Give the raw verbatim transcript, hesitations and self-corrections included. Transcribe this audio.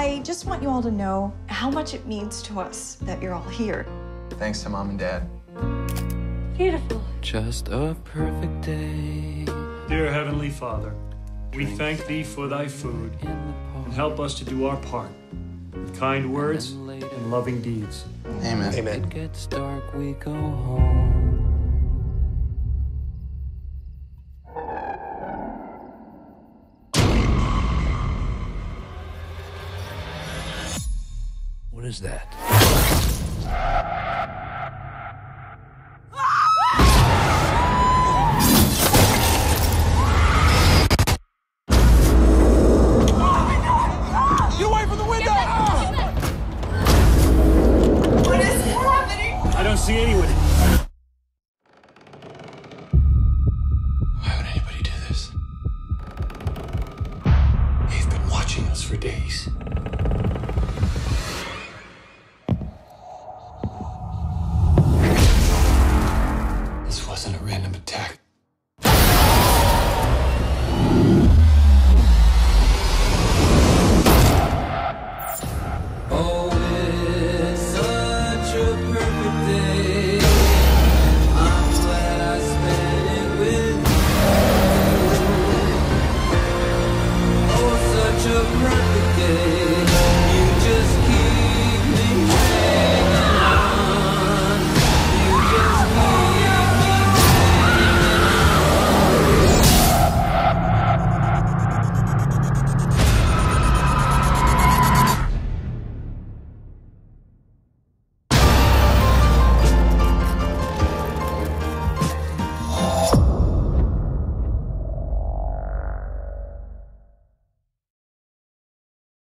I just want you all to know how much it means to us that you're all here. Thanks to Mom and Dad. Beautiful. Just a perfect day. Dear Heavenly Father, we thank Thee for Thy food, and help us to do our part with kind words and loving deeds. Amen. Amen. It gets dark, we go home. What is that? Get away from the window! What is happening? I don't see anyone.